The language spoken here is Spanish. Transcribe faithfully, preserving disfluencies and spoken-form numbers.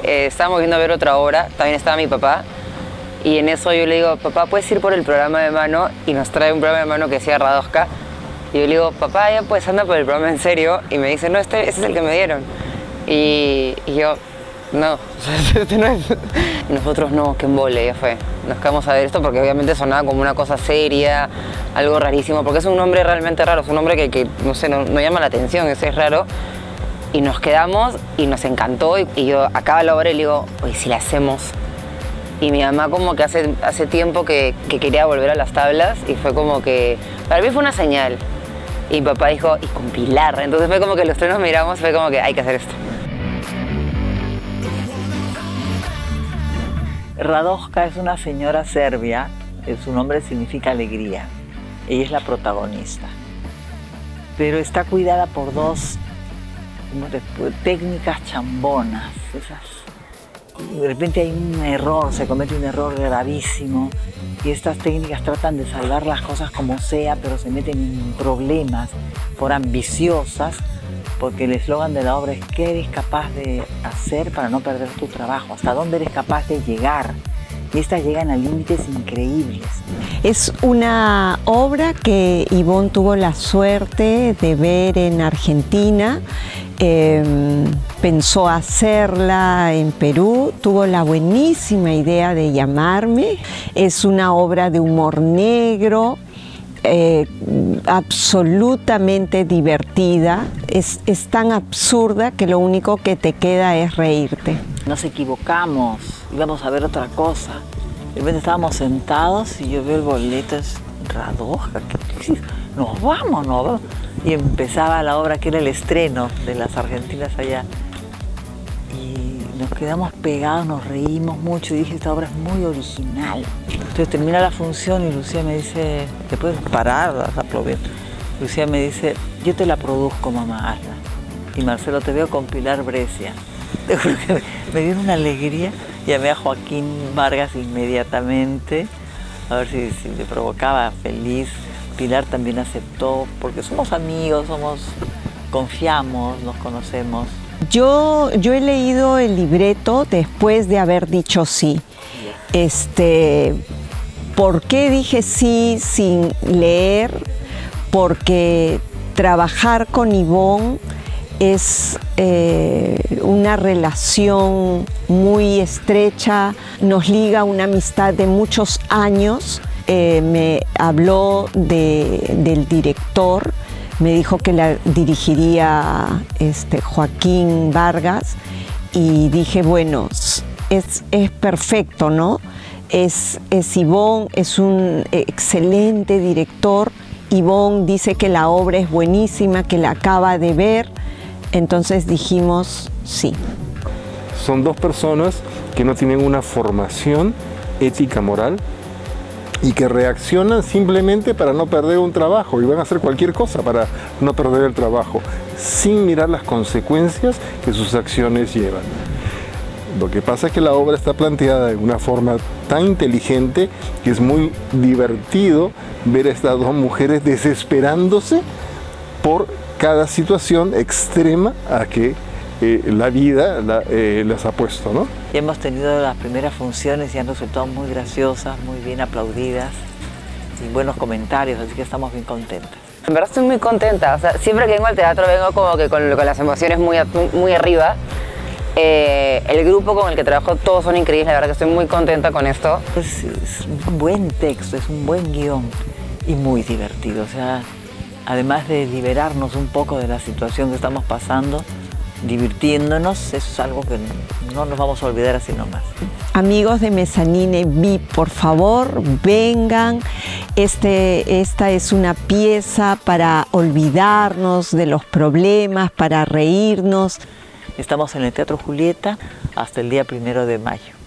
eh, estábamos viendo a ver otra obra, también estaba mi papá, y en eso yo le digo, papá, ¿puedes ir por el programa de mano? Y nos trae un programa de mano que decía Radosca. Y yo le digo, papá, ya pues anda por el programa en serio. Y me dice, no, este, este es el que me dieron. Y, y yo, no, este no es. Y nosotros, no, qué embole, ya fue. Nos quedamos a ver esto porque obviamente sonaba como una cosa seria, algo rarísimo, porque es un nombre realmente raro, es un nombre que, que no sé, no, no llama la atención, ese es raro. Y nos quedamos y nos encantó y, y yo acaba la obra y le digo, oye, si la hacemos. Y mi mamá como que hace, hace tiempo que, que quería volver a las tablas y fue como que, para mí fue una señal. Y mi papá dijo, y con Pilar. Entonces fue como que los tres nos miramos, fue como que hay que hacer esto. Radosca es una señora serbia, su nombre significa alegría. Ella es la protagonista. Pero está cuidada por dos técnicas chambonas. Esas. De repente hay un error, se comete un error gravísimo y estas técnicas tratan de salvar las cosas como sea, pero se meten en problemas por ambiciosas, porque el eslogan de la obra es ¿qué eres capaz de hacer para no perder tu trabajo? ¿Hasta dónde eres capaz de llegar? Y estas llegan a límites increíbles. Es una obra que Ivonne tuvo la suerte de ver en Argentina. Eh, pensó hacerla en Perú, tuvo la buenísima idea de llamarme. Es una obra de humor negro, eh, absolutamente divertida. Es, es tan absurda que lo único que te queda es reírte. Nos equivocamos, íbamos a ver otra cosa. De repente estábamos sentados y yo veo el boleto, es Radosca, nos vamos, nos vamos. Y empezaba la obra que era el estreno de las argentinas allá. Y nos quedamos pegados, nos reímos mucho y dije, esta obra es muy original. Entonces termina la función y Lucía me dice, ¿te puedes parar? Vas a aplaudir. Lucía me dice, yo te la produzco, mamá, hazla. Y Marcelo, te veo con Pilar Brescia. Me dio una alegría. Llamé a Joaquín Vargas inmediatamente, a ver si, si le provocaba feliz. Pilar también aceptó, porque somos amigos, somos, confiamos, nos conocemos. Yo, yo he leído el libreto después de haber dicho sí. Este, ¿por qué dije sí sin leer? Porque trabajar con Ivonne es eh, una relación muy estrecha, nos liga una amistad de muchos años. Eh, me habló de, del director, me dijo que la dirigiría este, Joaquín Vargas y dije, bueno, es, es perfecto, ¿no? Es, es Ivonne, es un excelente director. Ivonne dice que la obra es buenísima, que la acaba de ver, entonces dijimos sí. Son dos personas que no tienen una formación ética moral y que reaccionan simplemente para no perder un trabajo y van a hacer cualquier cosa para no perder el trabajo, sin mirar las consecuencias que sus acciones llevan. Lo que pasa es que la obra está planteada de una forma tan inteligente que es muy divertido ver a estas dos mujeres desesperándose por cada situación extrema a que eh, la vida la, eh, las ha puesto, ¿no? Y hemos tenido las primeras funciones y han resultado muy graciosas, muy bien aplaudidas y buenos comentarios, así que estamos bien contentas. En verdad estoy muy contenta, o sea, siempre que vengo al teatro vengo como que con, con las emociones muy, muy arriba. Eh, el grupo con el que trabajo, todos son increíbles, la verdad que estoy muy contenta con esto. Es, es un buen texto, es un buen guión y muy divertido, o sea, además de liberarnos un poco de la situación que estamos pasando, divirtiéndonos, eso es algo que no nos vamos a olvidar así nomás. Amigos de Mezzanine V I P, por favor, vengan. Este, esta es una pieza para olvidarnos de los problemas, para reírnos. Estamos en el Teatro Julieta hasta el día primero de mayo.